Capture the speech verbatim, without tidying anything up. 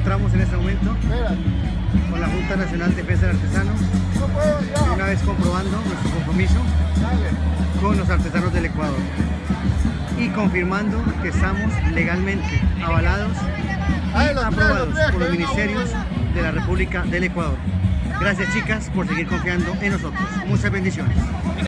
encontramos en este momento con la Junta Nacional de Defensa del Artesano, y una vez comprobando nuestro compromiso con los artesanos del Ecuador y confirmando que estamos legalmente avalados y aprobados por los ministerios de la República del Ecuador. Gracias, chicas, por seguir confiando en nosotros. Muchas bendiciones.